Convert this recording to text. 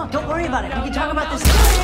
don't worry about it. We can talk about this.